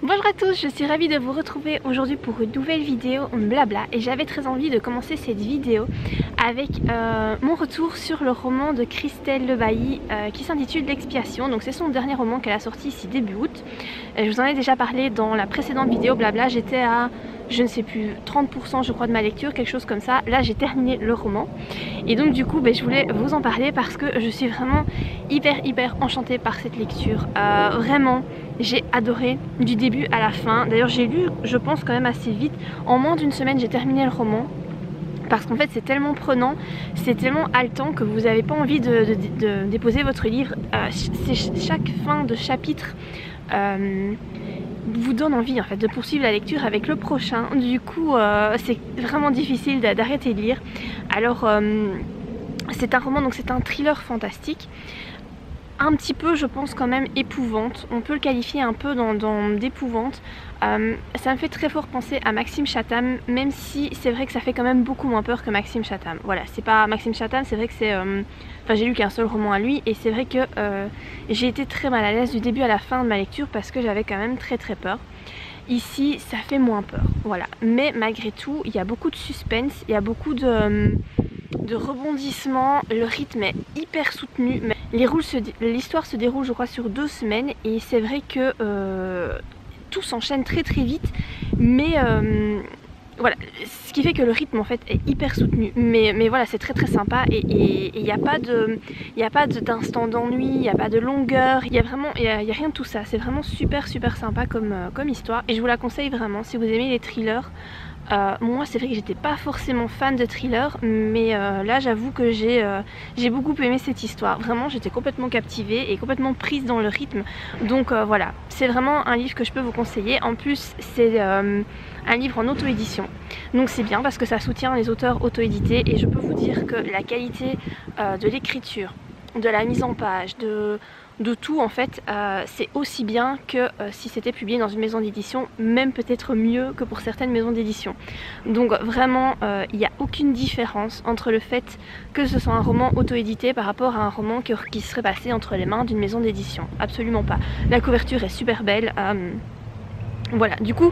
Bonjour à tous, je suis ravie de vous retrouver aujourd'hui pour une nouvelle vidéo blabla et j'avais très envie de commencer cette vidéo avec mon retour sur le roman de Christelle Le Bailly qui s'intitule L'Expiation. Donc c'est son dernier roman qu'elle a sorti ici début août. Je vous en ai déjà parlé dans la précédente vidéo blabla, j'étais à je ne sais plus 30% je crois de ma lecture, quelque chose comme ça. Là j'ai terminé le roman et donc du coup je voulais vous en parler parce que je suis vraiment hyper enchantée par cette lecture. Vraiment j'ai adoré du début à la fin. D'ailleurs j'ai lu je pense quand même assez vite, en moins d'une semaine j'ai terminé le roman. Parce qu'en fait c'est tellement prenant, c'est tellement haletant que vous n'avez pas envie de déposer votre livre. Chaque fin de chapitre vous donne envie en fait de poursuivre la lecture avec le prochain. Du coup c'est vraiment difficile d'arrêter de lire. Alors c'est un roman, donc c'est un thriller fantastique. Un petit peu je pense quand même épouvante, on peut le qualifier un peu d'épouvante. Ça me fait très fort penser à Maxime Chatham, même si c'est vrai que ça fait quand même beaucoup moins peur que Maxime Chatham. Voilà, c'est pas Maxime Chatham, c'est vrai que c'est... Enfin j'ai lu qu'un seul roman à lui et c'est vrai que j'ai été très mal à l'aise du début à la fin de ma lecture parce que j'avais quand même très peur. Ici ça fait moins peur, voilà. Mais malgré tout il y a beaucoup de suspense, il y a beaucoup de rebondissements, le rythme est hyper soutenu. L'histoire se déroule je crois sur 2 semaines et c'est vrai que tout s'enchaîne très vite, mais voilà, ce qui fait que le rythme en fait est hyper soutenu, mais voilà c'est très sympa et il n'y a pas d'instant d'ennui, il n'y a pas de longueur, il y a rien de tout ça, c'est vraiment super sympa comme histoire et je vous la conseille vraiment si vous aimez les thrillers. Moi c'est vrai que j'étais pas forcément fan de thriller, mais là j'avoue que j'ai beaucoup aimé cette histoire. Vraiment j'étais complètement captivée et complètement prise dans le rythme. Donc voilà, c'est vraiment un livre que je peux vous conseiller. En plus c'est un livre en auto-édition. Donc c'est bien parce que ça soutient les auteurs auto-édités et je peux vous dire que la qualité de l'écriture, de la mise en page, de tout en fait, c'est aussi bien que si c'était publié dans une maison d'édition, même peut-être mieux que pour certaines maisons d'édition. Donc vraiment il n'y a aucune différence entre le fait que ce soit un roman auto-édité par rapport à un roman qui serait passé entre les mains d'une maison d'édition, absolument pas. La couverture est super belle, voilà, du coup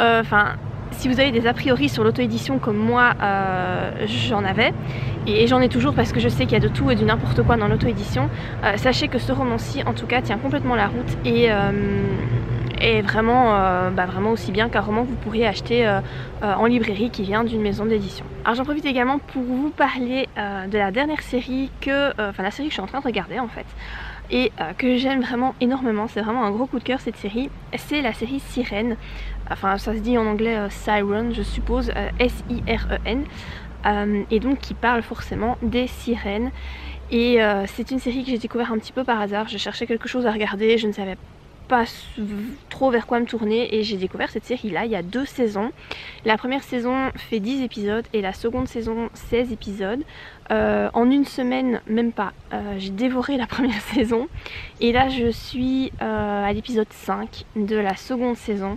si vous avez des a priori sur l'auto-édition comme moi j'en avais et j'en ai toujours parce que je sais qu'il y a de tout et du n'importe quoi dans l'auto-édition, sachez que ce roman-ci en tout cas tient complètement la route et est vraiment, vraiment aussi bien qu'un roman que vous pourriez acheter en librairie qui vient d'une maison d'édition. Alors j'en profite également pour vous parler de la dernière série la série que je suis en train de regarder en fait et que j'aime vraiment énormément, c'est vraiment un gros coup de cœur cette série, c'est la série Sirène. Enfin ça se dit en anglais Siren je suppose, S-I-R-E-N, et donc qui parle forcément des sirènes et c'est une série que j'ai découvert un petit peu par hasard. Je cherchais quelque chose à regarder, je ne savais pas trop vers quoi me tourner et j'ai découvert cette série là il y a 2 saisons. La première saison fait 10 épisodes et la seconde saison 16 épisodes. En une semaine, même pas, j'ai dévoré la première saison et là je suis à l'épisode 5 de la seconde saison.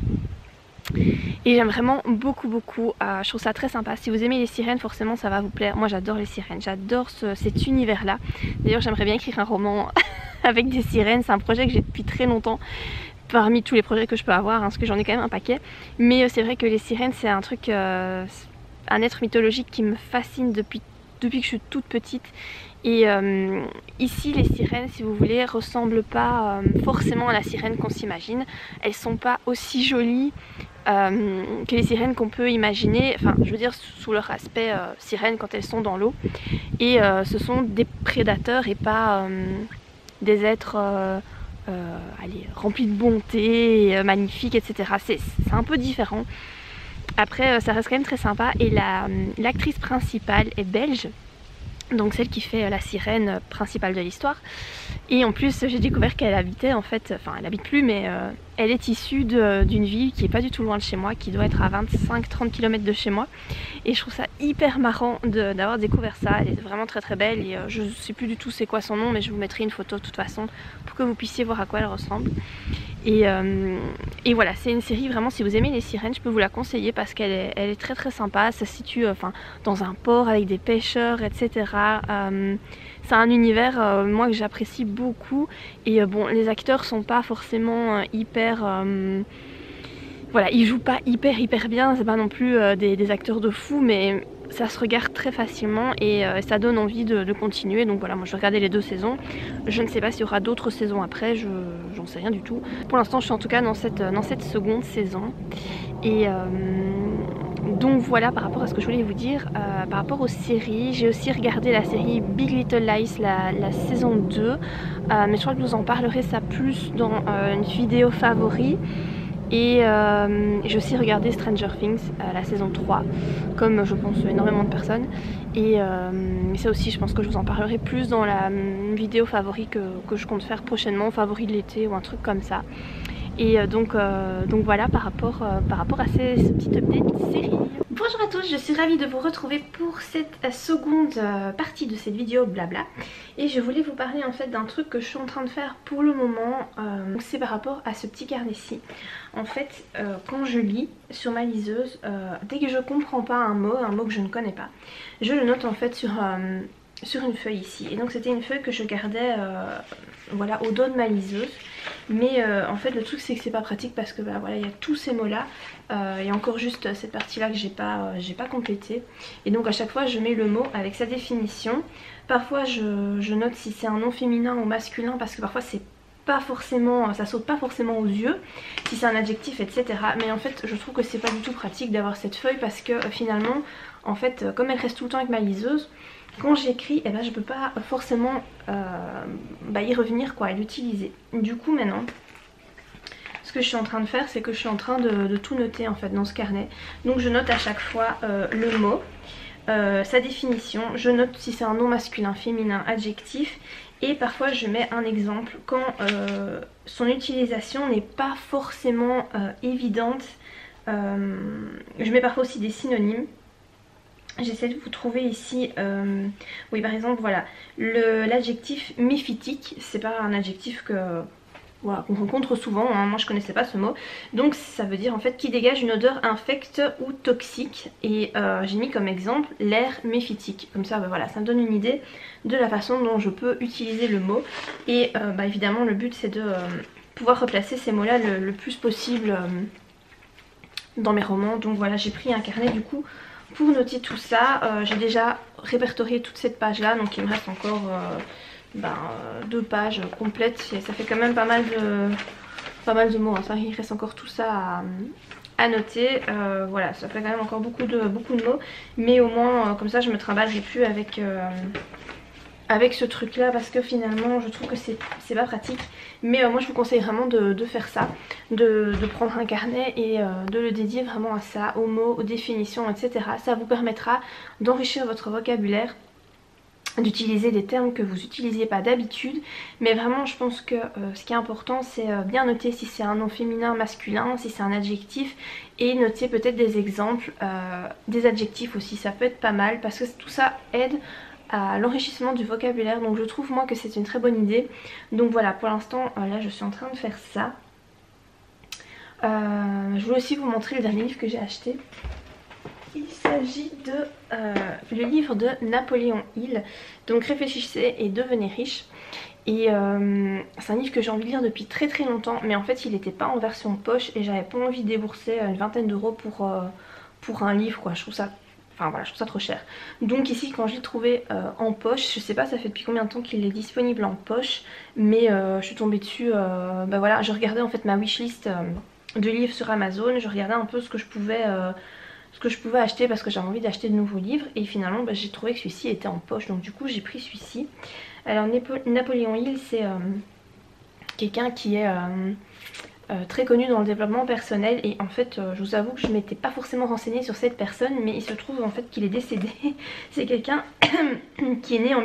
Et j'aime vraiment beaucoup, je trouve ça très sympa. Si vous aimez les sirènes forcément ça va vous plaire. Moi j'adore les sirènes, j'adore cet univers là. D'ailleurs j'aimerais bien écrire un roman avec des sirènes, c'est un projet que j'ai depuis très longtemps. Parmi tous les projets que je peux avoir, parce que j'en ai quand même un paquet. Mais c'est vrai que les sirènes c'est un truc, un être mythologique qui me fascine depuis que je suis toute petite. Et ici les sirènes si vous voulez ressemblent pas forcément à la sirène qu'on s'imagine. Elles sont pas aussi jolies que les sirènes qu'on peut imaginer, enfin je veux dire sous leur aspect sirène quand elles sont dans l'eau. Et ce sont des prédateurs et pas des êtres remplis de bonté, magnifiques, etc. C'est un peu différent. Après ça reste quand même très sympa et l'actrice principale est belge. Donc celle qui fait la sirène principale de l'histoire. Et en plus j'ai découvert qu'elle habitait en fait, enfin elle habite plus mais elle est issue d'une ville qui est pas du tout loin de chez moi, qui doit être à 25-30 km de chez moi. Et je trouve ça hyper marrant d'avoir découvert ça. Elle est vraiment très belle et je sais plus du tout c'est quoi son nom mais je vous mettrai une photo de toute façon pour que vous puissiez voir à quoi elle ressemble. Et voilà, c'est une série vraiment, si vous aimez les sirènes, je peux vous la conseiller parce qu'elle est très sympa. Ça se situe dans un port avec des pêcheurs, etc. C'est un univers moi que j'apprécie beaucoup et bon, les acteurs sont pas forcément hyper Voilà, ils jouent pas hyper bien, c'est pas non plus des acteurs de fou, mais ça se regarde très facilement et ça donne envie de continuer. Donc voilà, moi je vais regarder les 2 saisons. Je ne sais pas s'il y aura d'autres saisons après, j'en sais rien du tout. Pour l'instant je suis en tout cas dans cette seconde saison. Et donc voilà par rapport à ce que je voulais vous dire. Par rapport aux séries, j'ai aussi regardé la série Big Little Lies, la saison 2. Mais je crois que je vous en parlerai ça plus dans une vidéo favori. Et j'ai aussi regardé Stranger Things, la saison 3, comme je pense énormément de personnes. Et ça aussi, je pense que je vous en parlerai plus dans la vidéo favori que je compte faire prochainement, favori de l'été ou un truc comme ça. Et donc voilà par rapport à ce petit update série. Bonjour à tous, je suis ravie de vous retrouver pour cette seconde partie de cette vidéo blabla. Et je voulais vous parler en fait d'un truc que je suis en train de faire pour le moment. C'est par rapport à ce petit carnet-ci. En fait, quand je lis sur ma liseuse, dès que je comprends pas un mot que je ne connais pas, je le note en fait sur une feuille ici. Et donc c'était une feuille que je gardais voilà, au dos de ma liseuse. Mais en fait le truc c'est que c'est pas pratique parce que bah, voilà, il y a tous ces mots là. Il y a encore juste cette partie là que j'ai pas complétée. Et donc à chaque fois je mets le mot avec sa définition. Parfois je note si c'est un nom féminin ou masculin parce que parfois c'est pas forcément, ça saute pas forcément aux yeux, si c'est un adjectif etc. Mais en fait je trouve que c'est pas du tout pratique d'avoir cette feuille parce que finalement en fait comme elle reste tout le temps avec ma liseuse, quand j'écris, eh ben, je peux pas forcément y revenir quoi, et l'utiliser. Du coup maintenant, ce que je suis en train de faire, c'est que je suis en train de tout noter en fait dans ce carnet. Donc je note à chaque fois le mot, sa définition, je note si c'est un nom masculin, féminin, adjectif. Et parfois je mets un exemple quand son utilisation n'est pas forcément évidente. Je mets parfois aussi des synonymes. J'essaie de vous trouver ici, oui par exemple voilà, l'adjectif méphitique, c'est pas un adjectif voilà, qu'on rencontre souvent, hein. Moi je connaissais pas ce mot, donc ça veut dire en fait qui dégage une odeur infecte ou toxique. Et j'ai mis comme exemple l'air méphitique, comme ça voilà, ça me donne une idée de la façon dont je peux utiliser le mot. Et évidemment le but c'est de pouvoir replacer ces mots là le plus possible dans mes romans. Donc voilà, j'ai pris un carnet du coup pour noter tout ça. J'ai déjà répertorié toute cette page là, donc il me reste encore 2 pages complètes. Et ça fait quand même pas mal de mots, hein. Ça, il reste encore tout ça à noter. Voilà, ça fait quand même encore beaucoup de mots, mais au moins comme ça je me trimballerai plus avec ce truc là parce que finalement je trouve que c'est pas pratique. Mais moi je vous conseille vraiment de faire ça, de prendre un carnet et de le dédier vraiment à ça, aux mots, aux définitions etc. Ça vous permettra d'enrichir votre vocabulaire, d'utiliser des termes que vous n'utilisiez pas d'habitude. Mais vraiment je pense que ce qui est important c'est bien noter si c'est un nom féminin, masculin, si c'est un adjectif, et noter peut-être des exemples, des adjectifs aussi, ça peut être pas mal parce que tout ça aide à l'enrichissement du vocabulaire. Donc je trouve moi que c'est une très bonne idée. Donc voilà, pour l'instant là je suis en train de faire ça. Je voulais aussi vous montrer le dernier livre que j'ai acheté. Il s'agit de le livre de Napoléon Hill, donc Réfléchissez et devenez riche. Et c'est un livre que j'ai envie de lire depuis très longtemps, mais en fait il n'était pas en version poche et j'avais pas envie de débourser une vingtaine d'euros pour un livre quoi. Je trouve ça, enfin voilà, je trouve ça trop cher. Donc ici quand je l'ai trouvé en poche, je sais pas ça fait depuis combien de temps qu'il est disponible en poche, mais je suis tombée dessus, voilà, je regardais en fait ma wishlist de livres sur Amazon, je regardais un peu ce que je pouvais acheter parce que j'avais envie d'acheter de nouveaux livres. Et finalement j'ai trouvé que celui-ci était en poche, donc du coup j'ai pris celui-ci. Alors Napoléon Hill c'est quelqu'un qui est très connu dans le développement personnel. Et en fait je vous avoue que je m'étais pas forcément renseignée sur cette personne, mais il se trouve en fait qu'il est décédé. C'est quelqu'un qui est né en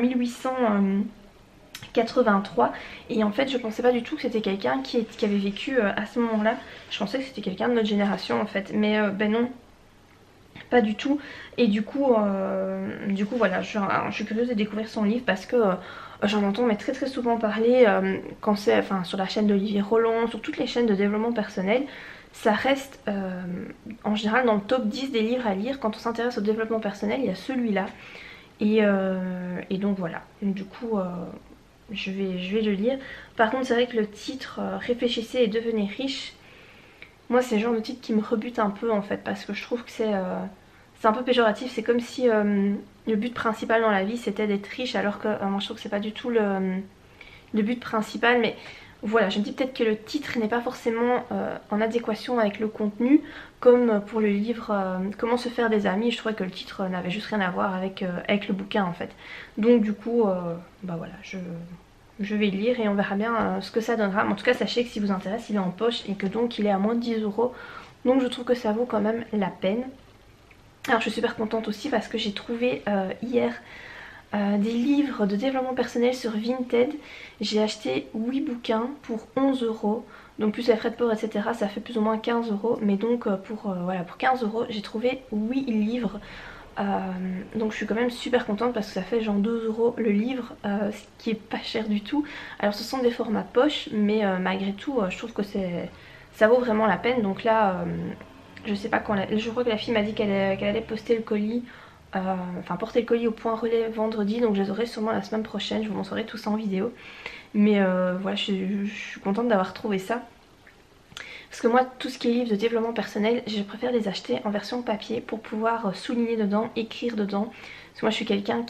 1883 et en fait je pensais pas du tout que c'était quelqu'un qui avait vécu à ce moment là. Je pensais que c'était quelqu'un de notre génération en fait, mais non, pas du tout. Et du coup voilà, je suis curieuse de découvrir son livre parce que j'en entends mais très souvent parler quand c'est, enfin sur la chaîne d'Olivier Roland, sur toutes les chaînes de développement personnel. Ça reste en général dans le top 10 des livres à lire. Quand on s'intéresse au développement personnel, il y a celui-là. Et donc voilà, du coup je vais le lire. Par contre c'est vrai que le titre Réfléchissez et devenez riche, Moi c'est le genre de titre qui me rebute un peu en fait, parce que je trouve que c'est un peu péjoratif. C'est comme si le but principal dans la vie c'était d'être riche, alors que moi je trouve que c'est pas du tout le but principal. Mais voilà, je me dis peut-être que le titre n'est pas forcément en adéquation avec le contenu, comme pour le livre Comment se faire des amis. Je trouvais que le titre n'avait juste rien à voir avec le bouquin en fait. Donc du coup, bah voilà, je vais le lire et on verra bien ce que ça donnera. Mais en tout cas, sachez que si vous intéresse, il est en poche et que donc il est à moins de 10 euros. Donc je trouve que ça vaut quand même la peine. Alors je suis super contente aussi parce que j'ai trouvé hier des livres de développement personnel sur Vinted. J'ai acheté 8 bouquins pour 11 euros. Donc plus les frais de port etc, ça fait plus ou moins 15 euros. Mais donc voilà, pour 15 euros j'ai trouvé 8 livres. Donc je suis quand même super contente parce que ça fait genre 2 euros le livre, ce qui est pas cher du tout. Alors ce sont des formats poche, mais malgré tout je trouve que ça vaut vraiment la peine. Donc là je sais pas quand, je crois que la fille m'a dit qu'elle allait poster le colis, enfin porter le colis au point relais vendredi, donc je les aurai sûrement la semaine prochaine. Je vous montrerai tout ça en vidéo. Mais voilà, je suis contente d'avoir trouvé ça. Parce que moi, tout ce qui est livre de développement personnel, je préfère les acheter en version papier pour pouvoir souligner dedans, écrire dedans. Parce que moi, je suis quelqu'un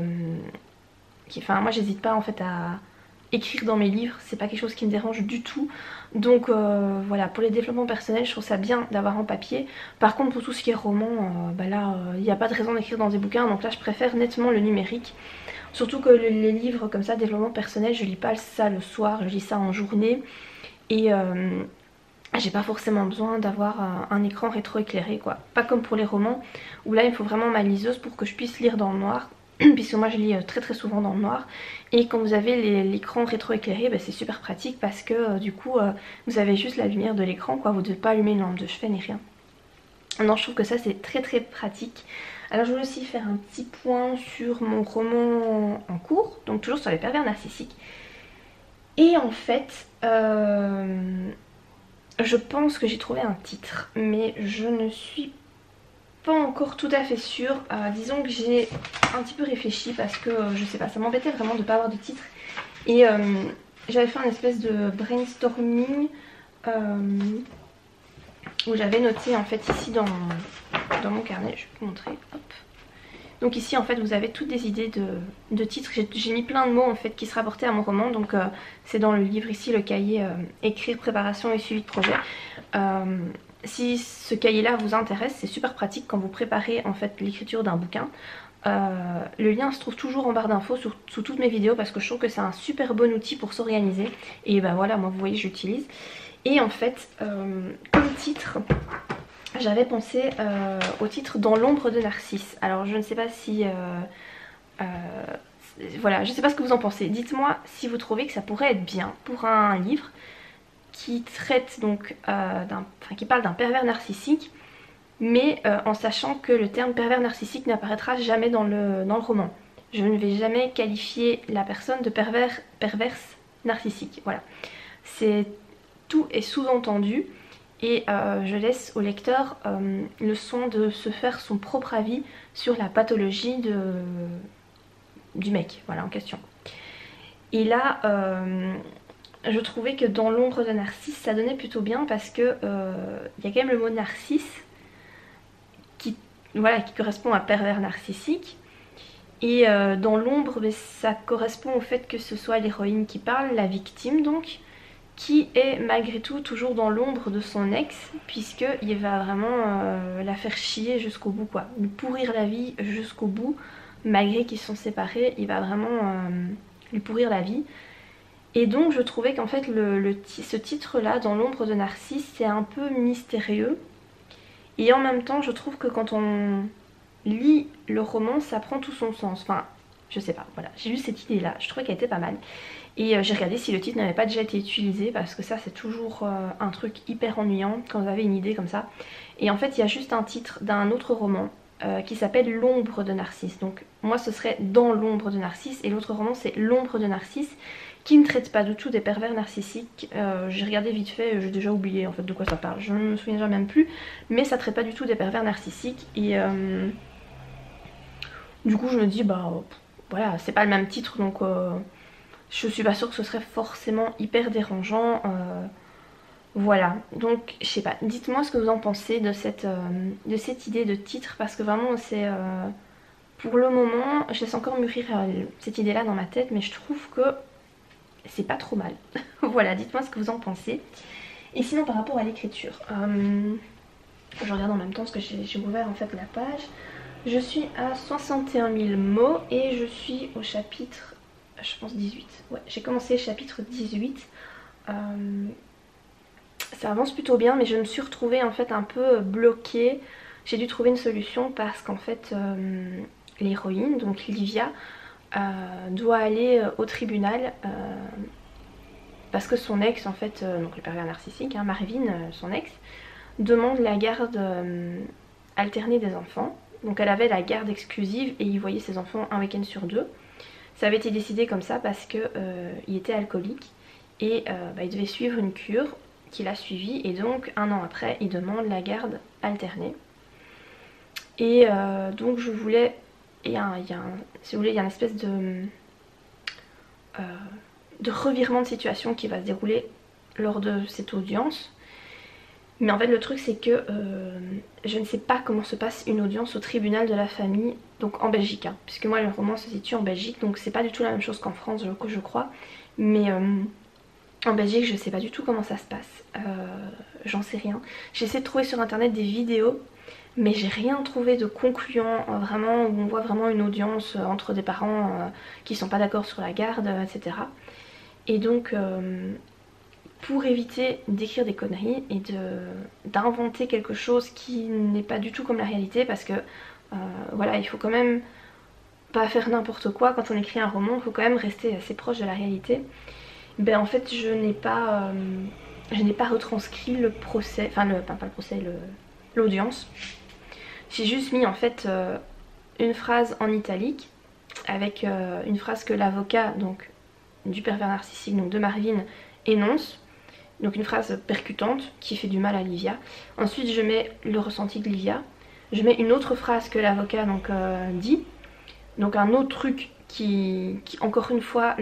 enfin, moi, j'hésite pas en fait à écrire dans mes livres. C'est pas quelque chose qui me dérange du tout. Donc voilà, pour les développements personnels, je trouve ça bien d'avoir en papier. Par contre, pour tout ce qui est roman, bah là, il n'y a pas de raison d'écrire dans des bouquins. Donc là, je préfère nettement le numérique. Surtout que les livres comme ça, développement personnel, je lis pas ça le soir, je lis ça en journée. Et j'ai pas forcément besoin d'avoir un écran rétroéclairé quoi. Pas comme pour les romans où là il me faut vraiment ma liseuse pour que je puisse lire dans le noir. Puisque moi je lis très très souvent dans le noir. Et quand vous avez l'écran rétroéclairé, bah, c'est super pratique parce que du coup vous avez juste la lumière de l'écran quoi. Vous ne devez pas allumer une lampe de chevet ni rien. Non, je trouve que ça c'est très très pratique. Alors je voulais aussi faire un petit point sur mon roman en cours. Donc toujours sur les pervers narcissiques. Et en fait je pense que j'ai trouvé un titre, mais je ne suis pas encore tout à fait sûre. Disons que j'ai un petit peu réfléchi parce que je sais pas, ça m'embêtait vraiment de ne pas avoir de titre. Et j'avais fait un espèce de brainstorming où j'avais noté en fait ici dans mon carnet, je vais vous montrer. Hop. Donc ici en fait vous avez toutes des idées de titres. J'ai mis plein de mots en fait qui se rapportaient à mon roman. Donc c'est dans le livre ici, le cahier écrire, préparation et suivi de projet. Si ce cahier là vous intéresse, c'est super pratique quand vous préparez en fait l'écriture d'un bouquin. Le lien se trouve toujours en barre d'infos sous toutes mes vidéos parce que je trouve que c'est un super bon outil pour s'organiser. Et ben voilà, moi vous voyez j'utilise. Et en fait comme titre, j'avais pensé au titre Dans l'ombre de Narcisse. Alors je ne sais pas si... voilà, je ne sais pas ce que vous en pensez. Dites-moi si vous trouvez que ça pourrait être bien pour un livre qui traite donc qui parle d'un pervers narcissique, mais en sachant que le terme pervers narcissique n'apparaîtra jamais dans le roman. Je ne vais jamais qualifier la personne de perverse narcissique. Voilà. Tout est sous-entendu. Et je laisse au lecteur le soin de se faire son propre avis sur la pathologie du mec, voilà, en question. Et là, je trouvais que dans l'ombre de Narcisse, ça donnait plutôt bien parce que y a quand même le mot narcisse qui correspond à pervers narcissique. Et dans l'ombre, ça correspond au fait que ce soit l'héroïne qui parle, la victime donc, qui est malgré tout toujours dans l'ombre de son ex, puisqu'il va vraiment la faire chier jusqu'au bout quoi, lui pourrir la vie jusqu'au bout. Malgré qu'ils sont séparés, il va vraiment lui pourrir la vie. Et donc je trouvais qu'en fait ce titre là, Dans l'ombre de Narcisse, c'est un peu mystérieux. Et en même temps je trouve que quand on lit le roman, ça prend tout son sens. Enfin, je sais pas, voilà, j'ai eu cette idée là, je trouvais qu'elle était pas mal. Et j'ai regardé si le titre n'avait pas déjà été utilisé parce que ça c'est toujours un truc hyper ennuyant quand vous avez une idée comme ça. Et en fait il y a juste un titre d'un autre roman qui s'appelle L'ombre de Narcisse. Donc moi ce serait Dans l'ombre de Narcisse et l'autre roman c'est L'ombre de Narcisse, qui ne traite pas du tout des pervers narcissiques. J'ai regardé vite fait, j'ai déjà oublié en fait de quoi ça parle, je ne me souviens même plus. Mais ça traite pas du tout des pervers narcissiques et du coup je me dis bah voilà, c'est pas le même titre donc... je suis pas sûre que ce serait forcément hyper dérangeant. Voilà, donc je sais pas, dites-moi ce que vous en pensez de cette idée de titre, parce que vraiment c'est... pour le moment, je laisse encore mûrir cette idée-là dans ma tête, mais je trouve que c'est pas trop mal. Voilà, dites-moi ce que vous en pensez. Et sinon par rapport à l'écriture, je regarde en même temps parce que j'ai ouvert en fait la page. Je suis à 61 000 mots et je suis au chapitre, je pense 18. Ouais, j'ai commencé le chapitre 18. Ça avance plutôt bien, mais je me suis retrouvée en fait un peu bloquée. J'ai dû trouver une solution parce qu'en fait l'héroïne, donc Livia, doit aller au tribunal parce que son ex, en fait, donc le pervers narcissique, hein, Marvin, son ex, demande la garde alternée des enfants. Donc elle avait la garde exclusive et il voyait ses enfants un week-end sur deux. Ça avait été décidé comme ça parce que il était alcoolique et il devait suivre une cure qu'il a suivie, et donc un an après il demande la garde alternée. Et donc je voulais, si vous voulez, il y a une espèce de revirement de situation qui va se dérouler lors de cette audience. Mais en fait le truc c'est que je ne sais pas comment se passe une audience au tribunal de la famille, donc en Belgique, hein, puisque moi le roman se situe en Belgique, donc c'est pas du tout la même chose qu'en France je crois. Mais en Belgique je sais pas du tout comment ça se passe, j'en sais rien. J'ai essayé de trouver sur internet des vidéos, mais j'ai rien trouvé de concluant, vraiment, où on voit vraiment une audience entre des parents qui sont pas d'accord sur la garde, etc. Et donc pour éviter d'écrire des conneries et d'inventer quelque chose qui n'est pas du tout comme la réalité, parce que voilà, il faut quand même pas faire n'importe quoi quand on écrit un roman, il faut quand même rester assez proche de la réalité. Ben en fait je n'ai pas retranscrit le procès, enfin pas le procès, l'audience. J'ai juste mis en fait une phrase en italique avec une phrase que l'avocat donc du pervers narcissique, donc de Marvin, énonce. Donc une phrase percutante qui fait du mal à Livia. Ensuite je mets le ressenti de Livia. Je mets une autre phrase que l'avocat donc dit. Donc un autre truc qui encore une fois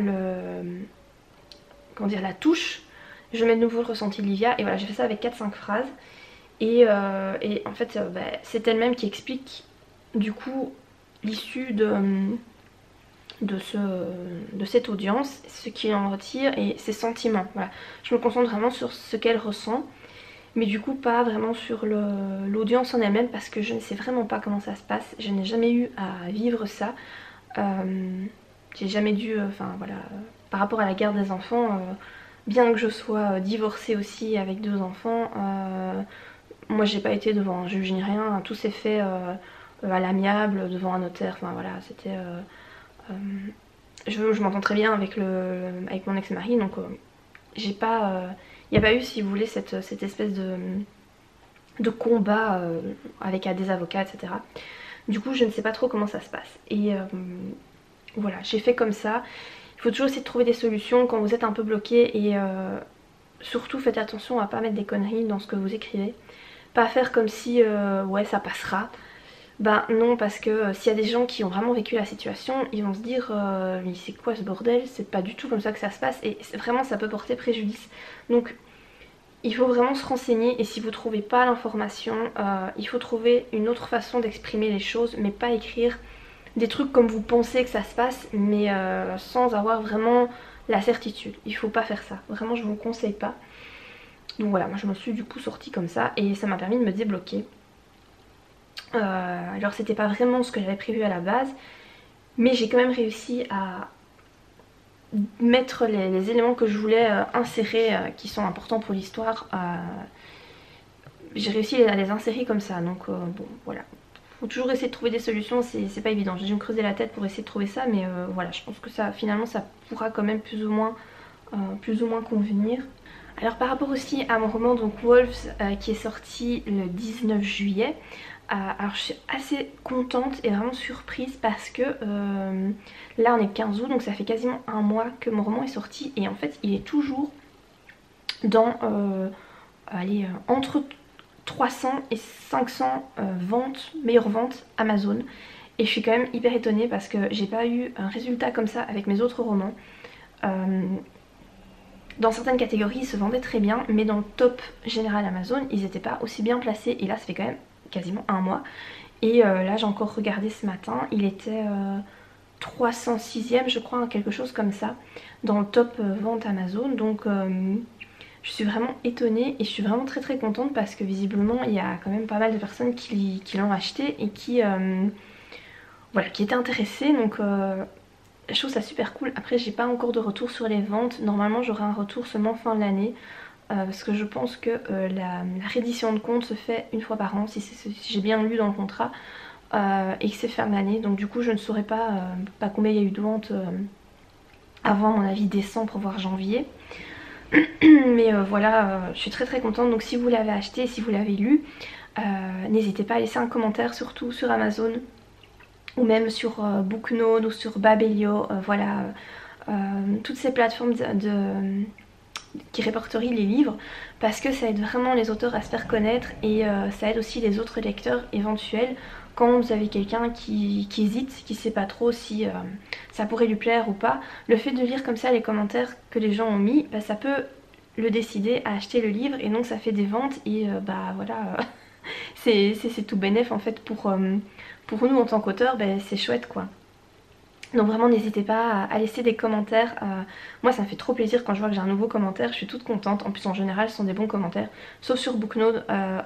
la touche. Je mets de nouveau le ressenti de Livia. Et voilà, j'ai fait ça avec 4-5 phrases. Et en fait c'est elle-même qui explique du coup l'issue de cette audience, ce qu'il en retire et ses sentiments. Voilà. Je me concentre vraiment sur ce qu'elle ressent, mais du coup pas vraiment sur l'audience en elle-même, parce que je ne sais vraiment pas comment ça se passe. Je n'ai jamais eu à vivre ça. J'ai jamais dû, enfin voilà, par rapport à la garde des enfants, bien que je sois divorcée aussi avec 2 enfants, moi j'ai pas été devant un juge ni rien, tout s'est fait à l'amiable, devant un notaire, enfin voilà, c'était... je m'entends très bien avec mon ex-mari, donc j'ai pas... il n'y a pas eu, si vous voulez, cette espèce de combat avec des avocats, etc. Du coup je ne sais pas trop comment ça se passe. Et voilà, j'ai fait comme ça. Il faut toujours essayer de trouver des solutions quand vous êtes un peu bloqué, et surtout faites attention à pas mettre des conneries dans ce que vous écrivez. Pas faire comme si ouais ça passera. Bah non, parce que s'il y a des gens qui ont vraiment vécu la situation, ils vont se dire mais c'est quoi ce bordel, c'est pas du tout comme ça que ça se passe, et vraiment ça peut porter préjudice. Donc il faut vraiment se renseigner, et si vous trouvez pas l'information, il faut trouver une autre façon d'exprimer les choses, mais pas écrire des trucs comme vous pensez que ça se passe, mais sans avoir vraiment la certitude. Il faut pas faire ça, vraiment je vous le conseille pas. Donc voilà, moi je me suis du coup sortie comme ça, et ça m'a permis de me débloquer. Alors c'était pas vraiment ce que j'avais prévu à la base, mais j'ai quand même réussi à mettre les éléments que je voulais insérer, qui sont importants pour l'histoire. J'ai réussi à les insérer comme ça, donc bon voilà. Faut toujours essayer de trouver des solutions, c'est pas évident. J'ai dû me creuser la tête pour essayer de trouver ça, mais voilà, je pense que ça finalement ça pourra quand même plus ou moins convenir. Alors par rapport aussi à mon roman donc Wolves, qui est sorti le 19 juillet, alors je suis assez contente et vraiment surprise parce que là on est le 15 août, donc ça fait quasiment un mois que mon roman est sorti, et en fait il est toujours dans entre 300 et 500 meilleures ventes Amazon, et je suis quand même hyper étonnée parce que j'ai pas eu un résultat comme ça avec mes autres romans. Dans certaines catégories ils se vendaient très bien, mais dans le top général Amazon ils n'étaient pas aussi bien placés, et là ça fait quand même quasiment un mois. Et là j'ai encore regardé ce matin, il était 306e je crois, quelque chose comme ça, dans le top vente Amazon. Donc je suis vraiment étonnée et je suis vraiment très contente parce que visiblement il y a quand même pas mal de personnes qui l'ont acheté et qui voilà, qui étaient intéressées. Donc je trouve ça super cool. Après j'ai pas encore de retour sur les ventes, normalement j'aurai un retour seulement fin de l'année. Parce que je pense que la reddition de compte se fait une fois par an, si j'ai bien lu dans le contrat, et que c'est fin d'année. Donc du coup je ne saurais pas combien il y a eu de ventes avant, à mon avis décembre voire janvier. Mais voilà, je suis très contente. Donc si vous l'avez acheté, si vous l'avez lu, n'hésitez pas à laisser un commentaire, surtout sur Amazon ou même sur Booknode ou sur Babelio, voilà, toutes ces plateformes qui répertorient les livres, parce que ça aide vraiment les auteurs à se faire connaître, et ça aide aussi les autres lecteurs éventuels. Quand vous avez quelqu'un qui hésite, qui sait pas trop si ça pourrait lui plaire ou pas, le fait de lire comme ça les commentaires que les gens ont mis, bah, ça peut le décider à acheter le livre, et donc ça fait des ventes, et bah voilà, c'est tout bénef en fait pour nous en tant qu'auteurs, bah, c'est chouette quoi. Donc vraiment n'hésitez pas à laisser des commentaires, moi ça me fait trop plaisir quand je vois que j'ai un nouveau commentaire, je suis toute contente. En plus en général ce sont des bons commentaires, sauf sur Booknode,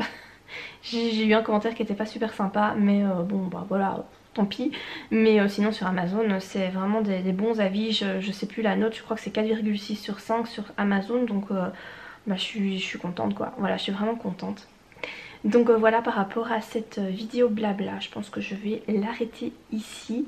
j'ai eu un commentaire qui était pas super sympa, mais bon bah voilà, tant pis. Mais sinon sur Amazon c'est vraiment des bons avis, je sais plus la note, je crois que c'est 4,6 sur 5 sur Amazon, donc bah, je suis contente quoi, voilà, je suis vraiment contente. Donc voilà par rapport à cette vidéo blabla, je pense que je vais l'arrêter ici.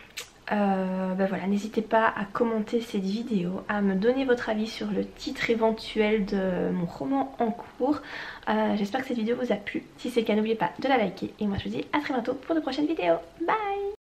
Ben voilà, n'hésitez pas à commenter cette vidéo, à me donner votre avis sur le titre éventuel de mon roman en cours. J'espère que cette vidéo vous a plu. Si c'est le cas, n'oubliez pas de la liker. Et moi je vous dis à très bientôt pour de prochaines vidéos. Bye!